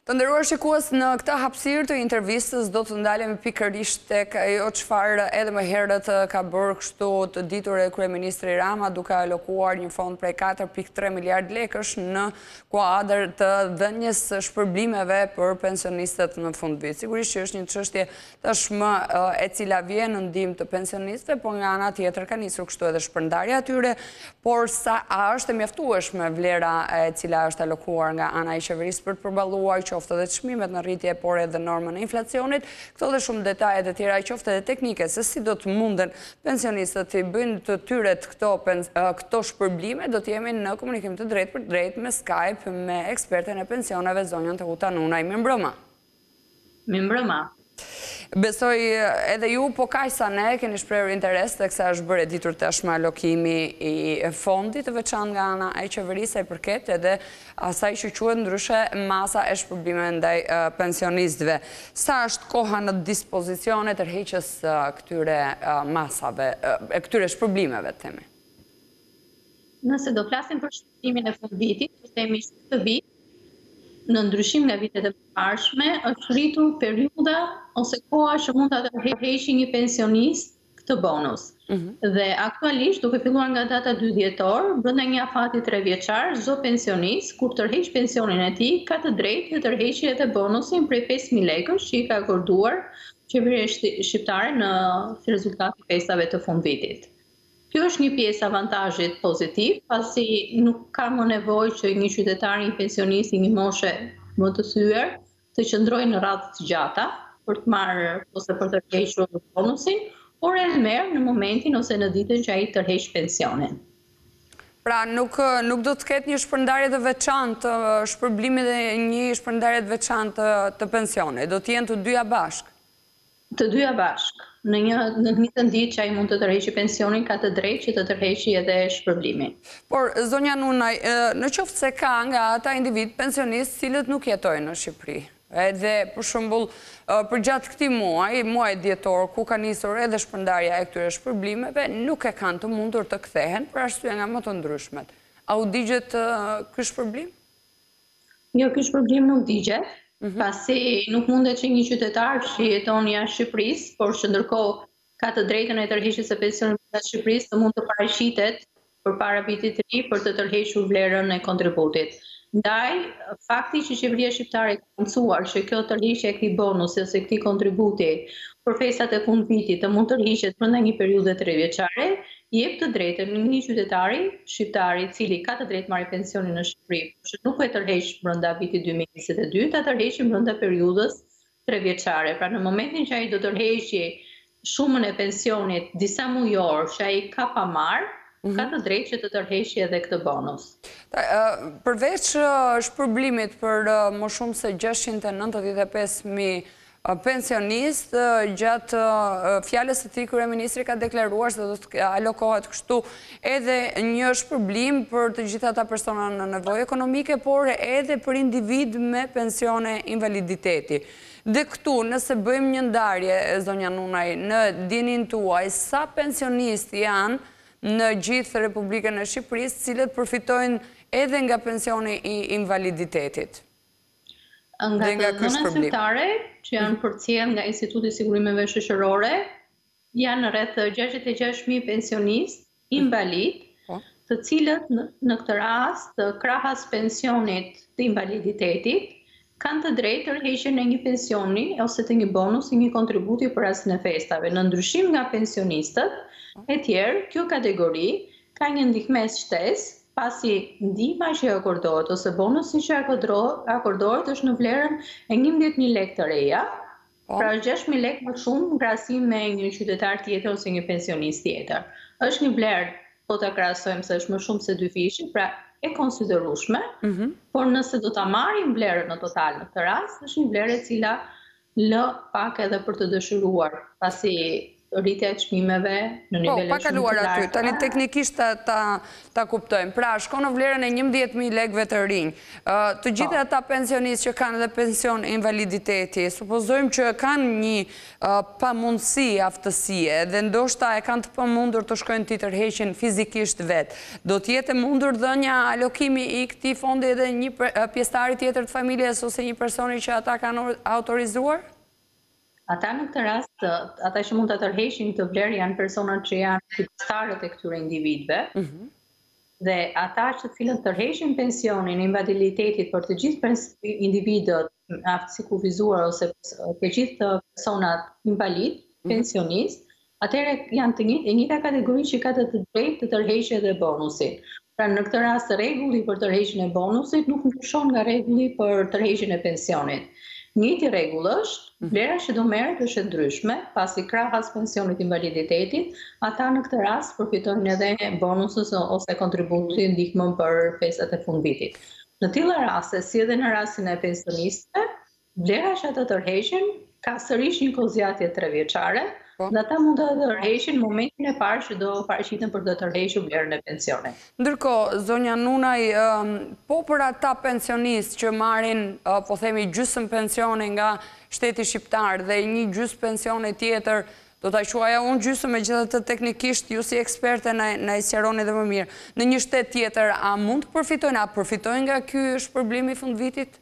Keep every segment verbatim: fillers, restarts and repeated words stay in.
Të nderuar shikues, në këtë hapësirë të intervistës do të ndalemi pikërisht tek ajo çfarë edhe më herët ka bërë kështu të ditur e kryeministri Rama, duke alokuar një fond prej katër pikë tre miliard lekësh në kuadër të dhënies së shpërblimeve për pensionistët në fund vit. Sigurisht që është një çështje tashmë e cila vjen në ndihmë të pensionistëve, por nga ana tjetër ka nisur kështu edhe shpërndarja e tyre, por sa a është e mjaftueshme vlera e cila është alokuar nga ana e qeverisë për të përballuar qoftë edhe çmimet në rritje, por edhe normën e inflacionit. Këto dhe shumë detaje të tjera, qoftë edhe teknike, se si do të munden pensionistët të bëjnë të tyret këto, këto shpërblime, do të jemi në komunikim të drejt për drejt me Skype me eksperten e pensioneve, zonjën Tehuta Nunaj. Mirëmbrëma. Mirëmbrëma. Besoj edhe ju, po kaq sa ne keni shprehur interes teksa është bërë ditur tashmë alokimi i fondit të veçantë nga ana e qeverisë i përket edhe asaj që quhet ndryshe masa e shpërblimeve ndaj uh, pensionistëve. Sa është koha në dispozicion e tërheqjes uh, këtyre uh, masave, uh, këtyre shpërblimeve, themi? Nëse do flasim për shpërblimin e fundvitit, do themi këtë vit, në ndryshim nga vitet e përparshme, është rritur periudha ose koha që mund të tërheqë një pensionist këtë bonus. Mm-hmm. Dhe aktualisht, duke filluar nga data dy dhjetor, brenda një afati tre vjeçar, çdo pensionist, kur tërheq pensionin e tij, ka të drejtë të tërheqë edhe bonusin prej pesë mijë lekësh që i ka akorduar qeveria shqiptare në rezultati i festave të fundvitit. Kjo është një pjesë avantazhit pozitiv, pasi nuk ka më nevojë që një qytetar, një pensionist, një moshe më të thyer të qëndrojë në radhë të gjata për të marrë ose për të tërhequr bonusin, por e merr në momentin ose në ditën që ai tërheq pensionin. Pra nuk, nuk do të ketë një shpërndarje të veçantë, shpërblimi dhe një shpërndarje të veçantë të, të pensionit, do të jenë të dyja bashkë? Të dyja bashkë. Në një në një të ditë që ai mund të tërheqë pensionin, ka të drejtë që të tërheqë edhe shpërblimin. Por zonja Nunaj, në qoftë se ka nga ata individ pensionistë cilët nuk jetojnë në Shqipëri, edhe për shembull përgjatë këtij muaji, muajit dhjetor, ku ka nisur edhe shpërndarja e këtyre shpërblimeve, nuk e kanë të mundur të kthehen për arsye nga më të ndryshmet. A u digjet ky shpërblim? Jo, ky shpërblim nuk digjet. Mm-hmm. Pasi nuk mundet që një qytetar që jeton jashtë Shqipërisë, por që ndërkohë ka të drejtën e tërheqjes së pensionit jashtë Shqipërisë, të mund të paraqitet përpara vitit të ri për të tërhequr vlerën e kontributit. Ndaj, fakti që qeveria shqiptare ka mësuar që kjo tërheqje e këtij bonusi ose këtij kontributi për festat e fundvitit të mund tërhiqet brenda një periudhe tre vjeçare, jep të drejtën një qytetari shqiptar i cili ka të drejtë marrë pensionin në Shqipëri, por që nuk e tërheq brenda vitit dy mijë e njëzet e dy, ta tërheqë brenda periudhës tre vjeçare. Pra në momentin që ai do tërheqë shumën e pensionit disa mujor që ai ka pa marrë, mm-hmm. ka të drejtë që të tërheqë edhe këtë bonus. Ta, uh, përveç uh, shpërblimit për uh, më shumë se gjashtëqind e nëntëdhjetë e pesë mijë pensionist, gjatë fjalës së tij kryeministri ka deklaruar se do të alokohet kështu edhe një shpërblim për të gjitha ata persona në nevojë ekonomike, por edhe për individ me pensione invaliditeti. Dhe këtu, nëse bëjmë një ndarje, zonja Nunaj, në dinin tuaj, sa pensionistë janë në gjithë Republikën e Shqipërisë, cilët përfitojnë edhe nga pensioni i invaliditetit? Nga të zona zyrtare, që janë përcjell nga Instituti i Sigurimeve Shoqërore, janë rreth gjashtëdhjetë e gjashtë mijë pensionistë invalid, të cilët në këtë rast, krahas pensionit të invaliditetit, kanë të drejtë tërheqjen e një pensioni ose të një bonusi, një kontributi për rastin e festave. Në ndryshim nga pensionistët e tjerë, kjo kategori ka një ndihmës shtesë, pasi ndihma që akordohet ose bonusi që akordohet është në vlerën e njëmbëdhjetë mijë lekë të reja, pra gjashtë mijë lekë më shumë në krahasim me një qytetar tjetër ose një pensionist tjetër. Është një vlerë, po ta krahasojmë se është më shumë se dy fishi, pra e konsiderueshme, mm-hmm. por nëse do ta marrim vlerën në total në këtë rast, është një vlerë e cila lë pak edhe për të dëshiruar, pasi rritja e çmimeve në nivele shumë të larta. Po, pa kaluar aty, tani teknikisht ta kuptojmë. Pra, shko në vlerën e njëmbëdhjetë mijë lekëve të rinj. Të gjithë ata pensionistë që kanë edhe pension invaliditeti, supozojmë që kanë një pamundësi aftësie dhe ndoshta e kanë të pamundur të shkojnë të tërheqin fizikisht vetë. Do t'jetë mundur dhënia alokimi i këtij fondi edhe një pjesëtari tjetër të familjes ose një personi që ata kanë autorizuar? Ata në këtë rast, ata që mund të tërheqin këtë vlerë janë personat që janë pjesëtarët e këtyre individëve, dhe ata që cilët tërheqin pensionin e invaliditetit për të gjithë individët aftësi kufizuar ose të gjithë personat invalid, pensionist, atëherë janë të njëjtë, e njëjta kategori që ka të drejtë të tërheqë edhe bonusin. Pra në këtë rast rregulli për tërheqjen e bonusit nuk ndryshon nga rregulli për tërheqjen e pensionit. Njëti rregull është, vlera që do merret është e ndryshme, pasi krahas pensionit invaliditetit, ata në këtë rast përfitojnë edhe bonusës ose kontributin ndihmën për festat e fundvitit. Në tilla raste, si edhe në rastin e pensionistëve, vlera që ata tërheqin ka sërish një kozjatje tre vjeçare, dhe ata mund të tërheqin momentin e parë që do paraqiten për të tërhequr vlerën e pensionit. Ndërkohë, zonja Nunaj, po për ata pensionistë që marrin, po themi, gjysmë pensione nga shteti shqiptar dhe një gjysmë pensione tjetër, do ta quaja unë gjysmë, megjithatë teknikisht ju si eksperte na i sqaroni edhe më mirë. Në një shtet tjetër, a mund të përfitojnë, a përfitojnë nga ky shpërblim i fundvitit?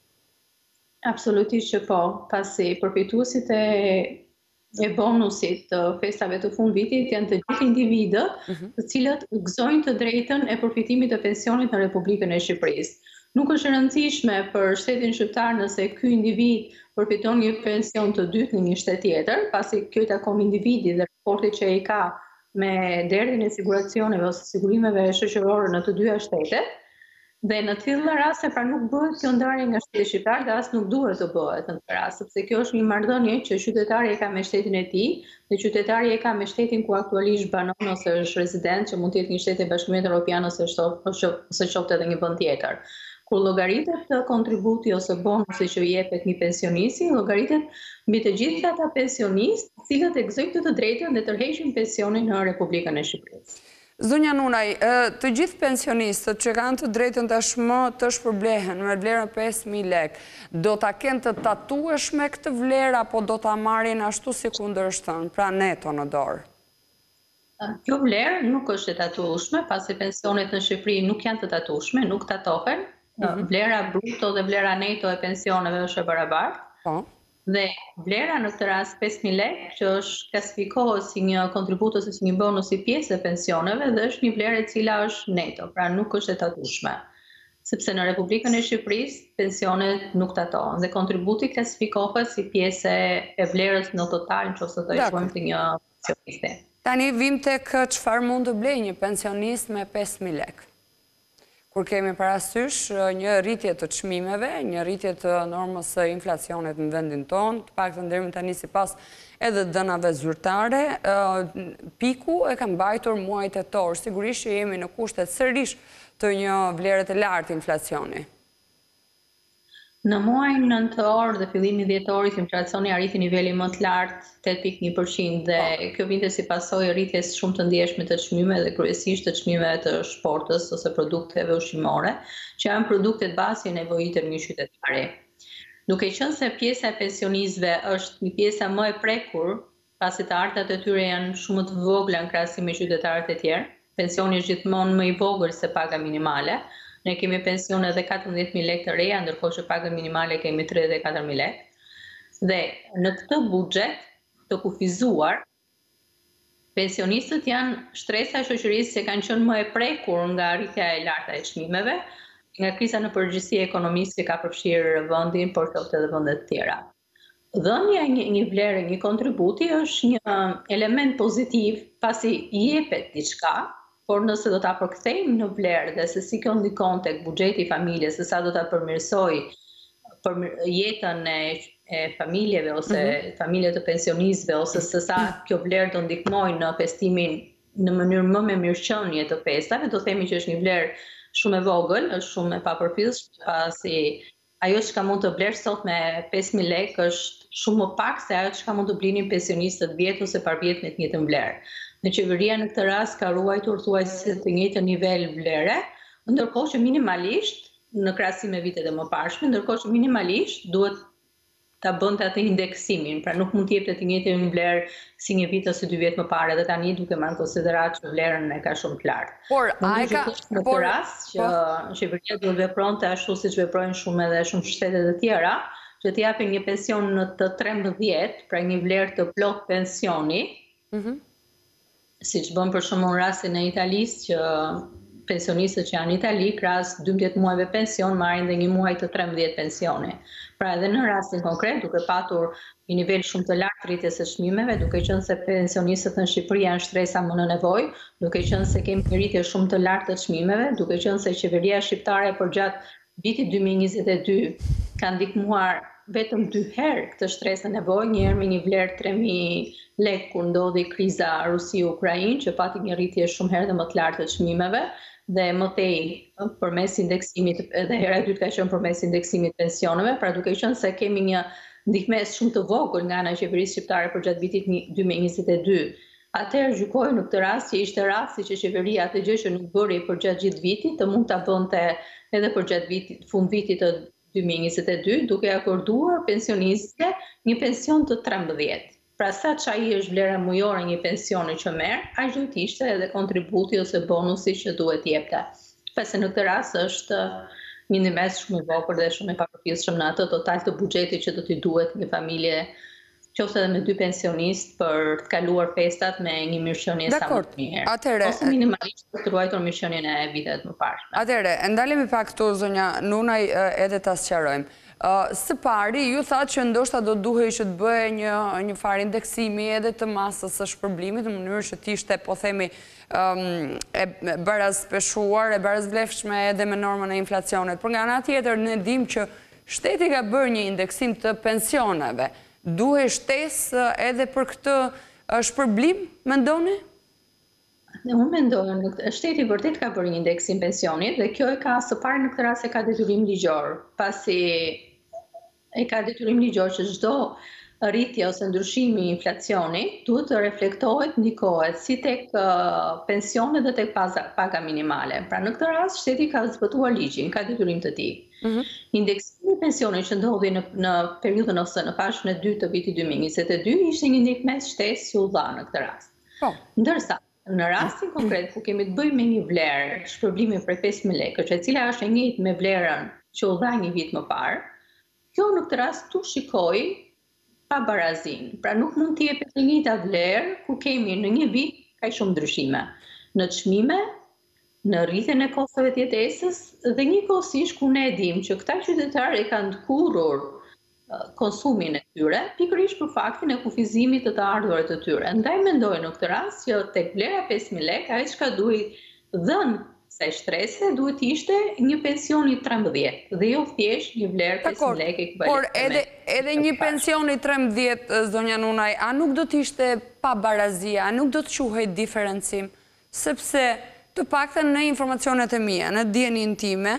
Absolutisht që po, pasi përfituesit e e bonusit të festave të fundvitit janë të gjithë individët të cilët gëzojnë të drejtën e përfitimit të pensionit në Republikën e Shqipërisë. Nuk është e rëndësishme për shtetin shqiptar nëse ky individ përfiton një pension të dytë në një shtet tjetër, pasi kjo i takon individit dhe raporti që i ka me derdhjen e siguracioneve ose sigurimeve shoqërore në të dyja shtetet. Dhe në tilla raste pra nuk bëhet kjo ndarje nga shteti shqiptar dhe as nuk duhet të bëhet në këtë rast, sepse kjo është një marrëdhënie që qytetari e ka me shtetin e tij dhe qytetari e ka me shtetin ku aktualisht banon ose është rezident, që mund të jetë një shtet i Bashkimit Evropian ose ose qoftë edhe një vend tjetër. Kur llogaritet kontributi ose bonusi që i jepet një pensionisti, llogaritet mbi të gjithë ata pensionistë, të cilët e gëzojnë të drejtën dhe tërheqin pensionin në Republikën e Shqipërisë. Zonja Nunaj, të gjithë pensionistët që kanë të drejtën tashmë të shpërblehen me vlerën pesë mijë lekë, do ta kenë të tatueshme këtë vlerë apo do ta marrin ashtu si kundërshton, pra neto në dorë? Kjo vlerë nuk është e tatueshme, pasi pensionet në Shqipëri nuk janë të tatueshme, nuk tatohen. Vlera bruto dhe vlera neto e pensioneve është e barabartë. Dhe vlera në këtë rast pesë mijë lekë, që është klasifikohet si një kontribut ose si një bonus i pjesë e pensioneve, dhe është një vlerë e cila është neto, pra nuk është e tatueshme. Sepse në Republikën e Shqipërisë pensionet nuk tatohen dhe kontributi klasifikohet si pjesë e vlerës në total nëse do të shkojmë te një pensionisti. Tani vim tek çfarë mund të blejë një pensionist me pesë mijë lekë. Kur kemi parasysh një rritje të çmimeve, një rritje të normës së inflacionit në vendin tonë, të paktën deri më tani sipas edhe dënave zyrtare, piku e ka mbajtur muaj tetor. Sigurisht që jemi në kushtet sërish të një vlere të lartë inflacioni. Në muajin nëntor dhe fillimin dhjetorit, inflacioni arriti nivelin më të lartë tetë pikë një përqind dhe kjo vinte si pasojë e rritjes shumë të ndjeshme të çmimeve dhe kryesisht të çmimeve të shportës ose produkteve ushqimore, që janë produktet bazë që nevojitet një qytetari. Duke qenë se pjesa e pensionistëve është një pjesa më e prekur, pasi të artat e tyre janë shumë të vogla në krahasim me qytetarët e tjerë, pensioni është gjithmonë më i vogël se paga minimale. Ne kemi pensione edhe katërmbëdhjetë mijë lekë të reja, ndërkohë që paga minimale kemi tridhjetë e katër mijë lekë. Dhe në këtë buxhet të kufizuar, pensionistët janë shtresa e shoqërisë që kanë qenë më e prekur nga rritja e lartë e çmimeve, nga kriza në përgjithësi ekonomisë që ka përfshirë vendin, por edhe vende të tjera. Dhënia e një, një vlere, një kontributi është një element pozitiv pasi i jepet diçka, por nëse do ta përkthejmë në vlerë dhe se si kjo ndikon tek buxheti i familjes, se sa do ta përmirësoj për jetën e, e familjeve ose mm-hmm. familje të pensionistëve, ose se sa kjo vlerë do ndikmojë në festimin në mënyrë më me mirëqenie të festave, do themi që është një vlerë shumë e vogël, është shumë e papërfillshme, pasi ajo që ka mund të vlerë sot me pesë mijë lekë është shumë më pak se ajo çka mund të blinin pensionistët vjetë ose parvjet me të njëjtën vlerë. Në qeveria në këtë rast ka ruajtur thuajse të njëjtën nivel vlere, ndërkohë që minimalisht në krahasim me vitet e mëparshme, ndërkohë që minimalisht duhet ta bënte atë indeksimin, pra nuk mund të jepte të njëjtën vlerë si një vit ose dy vjet më parë, dhe tani duke marrë në konsiderat që vlerën e ka shumë të lartë. Por ai ka në këtë rast që qeveria duhet vepronte ashtu siç veprojnë shumë edhe shumë shtete të tjera, që të japin një pension në të trembëdhjetë, pra një vlerë të plot pensioni, mm-hmm. siç bën për shembull rastin e Italisë, që pensionistët që janë në Itali, krahas dymbëdhjetë muajve pension, marrin dhe një muaj të trembëdhjetë pensioni. Pra edhe në rastin konkret, duke patur një nivel shumë të lartë rritjes së çmimeve, duke qenë se pensionistët në Shqipëri janë shtresa më në nevojë, duke qenë se kemi një rritje shumë të lartë të çmimeve, duke qenë se qeveria shqiptare përgjatë vitit dy mijë e njëzet e dy ka ndihmuar vetëm dy herë këtë shtresë në nevojë, një herë me një vlerë tre mijë lekë kur ndodhi kriza Rusi-Ukrainë, që pati një rritje shumë herë dhe më të lartë të çmimeve, dhe më tej përmes indeksimit, edhe hera e dytë ka qenë përmes indeksimit pensioneve, pra duke qenë se kemi një ndihmesë shumë të vogël nga ana e qeverisë shqiptare përgjatë vitit dy mijë e njëzet e dy. Atëherë gjykoj në këtë rast që ishte rasti që qeveria atë gjë që nuk bëri përgjatë gjithë vitit, të mund ta bënte edhe përgjatë vitit, fund vitit të dy mijë e njëzet e dy, duke akorduar pensionistëve një pension të trembëdhjetë. Pra sa që ai është vlera mujore një pensioni që merr, aq duhet të ishte edhe kontributi ose bonusi që duhet jepte. Pse në këtë rast është një ndihmës shumë i vogël dhe shumë i papërfillshëm në atë total të buxhetit që do t'i duhet një familje, qoftë edhe me dy pensionistë, për të kaluar festat me një mirëqenie sa më të mirë. Atëre, ose minimalisht për të ruajtur mirëqenien e viteve më parë. Atëre, ndalemi pak këtu zonja Nunaj edhe ta sqarojmë. Së pari, ju thatë që ndoshta do duhej që të bëhe një, një farë indeksimi edhe të masës së shpërblimit, në mënyrë që t'ishte, po themi, um, e barazpeshuar, e barazvlefshme edhe me normën e inflacionit. Por nga ana tjetër, ne dim që shteti ka bërë një indeksim të pensioneve. Duhej shtesë edhe për këtë shpërblim, mendoni? Unë mendoj, shteti vërtet ka bërë një indeksim pensionit dhe kjo e ka së pari në këtë rast e ka detyrim ligjor, pasi e ka detyrim ligjor që çdo rritje ose ndryshimi i inflacionit duhet të reflektohet, ndikohet si tek uh, pensionet dhe tek paga minimale. Pra në këtë rast shteti ka zbatuar ligjin, ka detyrim të tij. Mm-hmm. Indeksimi i pensionit që ndodhi në, në periudhën ose në fashën e dytë të vitit dy mijë e njëzet e dy ishte një ndihmës shtesë që u dha në këtë rast. Oh. Ndërsa në rastin konkret ku kemi të bëjmë me një vlerë shpërblimi prej pesë mijë lekësh, e cila është e njëjtë me vlerën që u dha një vit më parë, kjo në këtë rast tu shikoj pa barazin. Pra nuk mund të jepet e njëjta vlerë ku kemi në një vit kaq shumë ndryshime në çmime, në rritjen e kostave të jetesës dhe njëkohësisht ku ne dim që këta qytetarë e kanë ndkurur konsumin e tyre, pikërisht për faktin e kufizimit të të ardhurat të tyre. Ndaj mendoj në këtë rast që tek vlera pesë mijë lekë, ajo çka duhet dhënë sa shtrese duhet ishte një pension i trembëdhjetë dhe jo thjesht një vlerë pesë mijë lekë ekuivalente. Por edhe edhe një pension i trembëdhjetë, zonja Nunaj, a nuk do të ishte pa barazia, a nuk do të quhej diferencim, sepse të paktën në informacionet e mia, në dijenin time,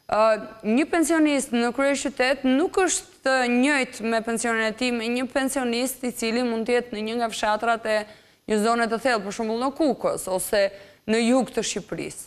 një pensionist në kryeqytet nuk është njëjtë me pensionin e tij me një pensionist i cili mund të jetë në një nga fshatrat e një zone të thellë, për shembull në Kukës ose në jug të Shqipërisë.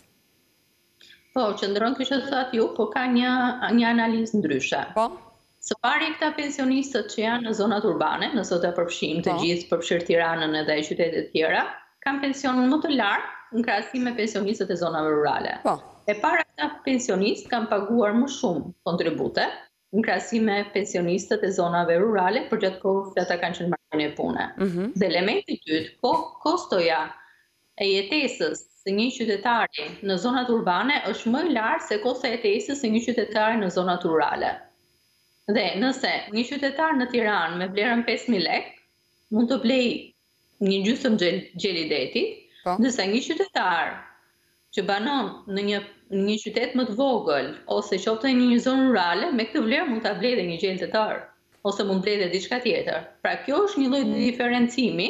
Po, qëndron kjo që thatë ju, po ka një, një analizë ndryshe. Po? Së pari këta pensionistët që janë në zonat urbane, nëse të përfshijmë të gjithë përfshirë Tiranën edhe qytetet tjera, kanë pensionin më të lartë në krahasim me pensionistët e zonave rurale. Po. E para këta pensionistë kanë paguar më shumë kontribute në krahasim me pensionistët e zonave rurale për gjatë kohës që ata kanë qenë marrë në punë. Mm-hmm. Dhe elementi i dytë, ko, kostoja e jetesës së një qytetari në zonat urbane është më i lartë se kosta e jetesës së një qytetari në zonat rurale. Dhe nëse një qytetar në Tiranë me vlerën pesë mijë lekë mund të blej një gjysmë gjel, gjeli deti, ndërsa një qytetar që banon në një, një qytet më të vogël ose qoftë në një zonë rurale, me këtë vlerë mund ta blej dhe një gjel të tërë ose mund blej dhe diçka tjetër. Pra kjo është një lloj diferencimi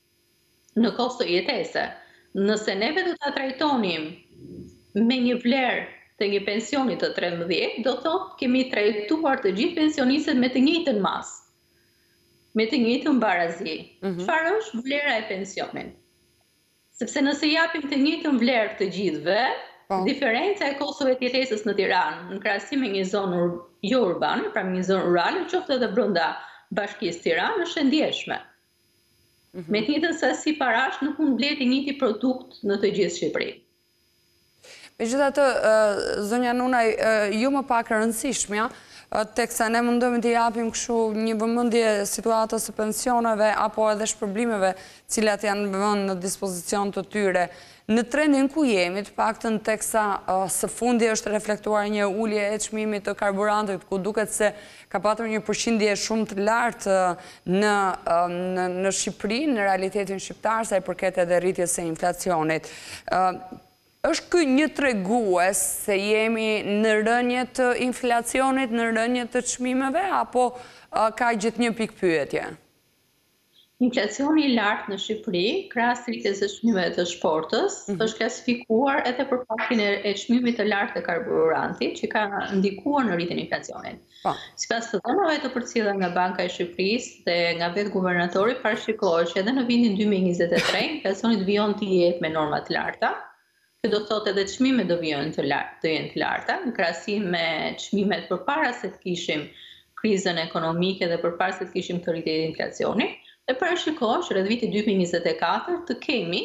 në kosto jetese. Nëse neve do ta trajtonim me një vlerë të një pensioni të trembëdhjetë, do thotë kemi trajtuar të gjithë pensionistët me të njëjtën masë. me të njëjtën barazi. Çfarë është vlera e pensionit? Sepse nëse japim të njëjtën vlerë të gjithëve, diferenca e kostove të jetesës në Tiranë në krahasim me një zonë jo urbane, pra një zonë rurale, qoftë edhe brenda Bashkisë Tiranë, është e ndjeshme. Me të njëjtën sasi parash nuk mund blet i njëjti produkt në të gjithë Shqipërinë. Megjithatë, zonja Nunaj, ju më pak e rëndësishmja, teksa ne mundojmë të japim kështu një vëmendje situatës së pensioneve apo edhe shpërblimeve cilat janë vënë në dispozicion të tyre. Në trendin ku jemi, të paktën teksa së fundi është reflektuar një ulje e çmimit të karburantit, ku duket se ka patur një përqindje shumë të lartë në, në, në Shqipëri, në realitetin shqiptar, sa i përket edhe rritjes së inflacionit. Është ky një tregues se jemi në rënje të inflacionit, në rënje të çmimeve, apo ka gjithë një pikë pyetje? Inflacioni i lartë në Shqipëri, krahas rritjes së çmimeve të shportës, është klasifikuar edhe për faktin e çmimit të lartë të karburantit, që ka ndikuar në rritjen e inflacionit. Sipas të dhënave të përcjellura nga Banka e Shqipërisë dhe nga vetë guvernatori, parashikohet që edhe në vitin dy mijë e njëzet e tre inflacioni do vijon të jetë me norma të larta. Kjo do thotë edhe çmimet do vijojnë të lartë, të jenë të larta, në krahasim me çmimet përpara se të kishim krizën ekonomike dhe përpara se të kishim të rritjen e inflacionit. Dhe parashikohet që rreth vitit dy mijë e njëzet e katër të kemi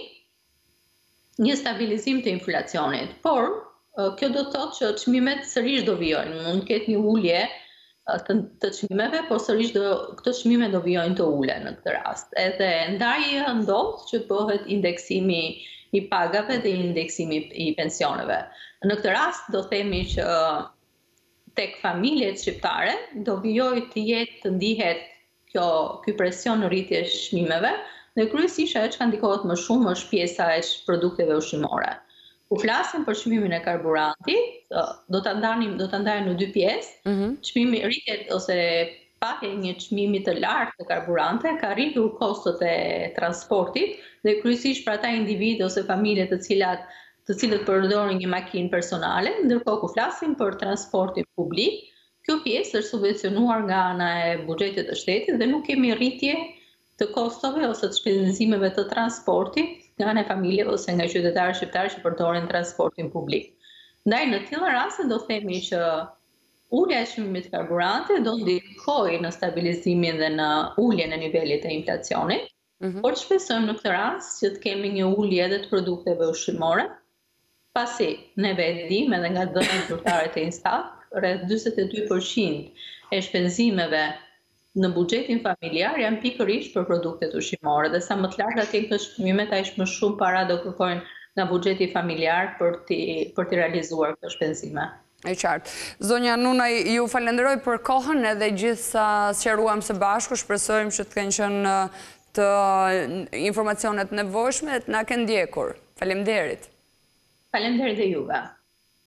një stabilizim të inflacionit. Por, kjo do thotë që çmimet sërish do vijojnë, mund të ketë një ulje të, të çmimeve, por sërish do, këto çmime do vijojnë të ulen në këtë rast. Edhe ndarja ndodh që bëhet indeksimi i pagave dhe indeksimi i pensioneve. Në këtë rast do themi që tek familjet shqiptare do vijojë të jetë të ndihet kjo ky presion në rritje çmimeve dhe kryesisht ajo që ndikohet më shumë është pjesa e produkteve ushqimore. Kur flasim për çmimin e karburantit, do ta ndanim do ta ndajmë në dy pjesë. Çmimi rritjet ose pakja e një çmimi të lartë të karburante ka rritur kostot e transportit dhe kryesisht për ata individë ose familje të cilat të cilët përdorin një makinë personale, ndërkohë kur flasim për transportin publik, kjo pjesë është subvencionuar nga ana e buxhetit të shtetit dhe nuk kemi rritje të kostove ose të shpenzimeve të transportit nga ana e familjeve ose nga qytetarët shqiptarë që përdorin transportin publik. Ndaj në të tilla raste do themi që ulja e çmimit të karburantit do ndikojë në stabilizimin dhe në uljen e nivelit të inflacionit, por shpresojmë në këtë rast që të kemi një ulje edhe të produkteve ushqimore, pasi ne vetë dimë edhe nga dhënat zyrtare të Instat, rreth njëzet e dy përqind e shpenzimeve në buxhetin familjar janë pikërisht për produktet ushqimore dhe sa më të larta të jenë çmimet, aq më shumë para do kërkojnë nga buxheti familjar për të për të realizuar këto shpenzime. E qartë. Zonja Nunaj, ju falenderoj për kohën edhe gjithë sa sqaruam së bashku, shpresojmë që të kenë qenë të informacionet nevojshme të na kenë ndjekur. Faleminderit. Faleminderit dhe juve.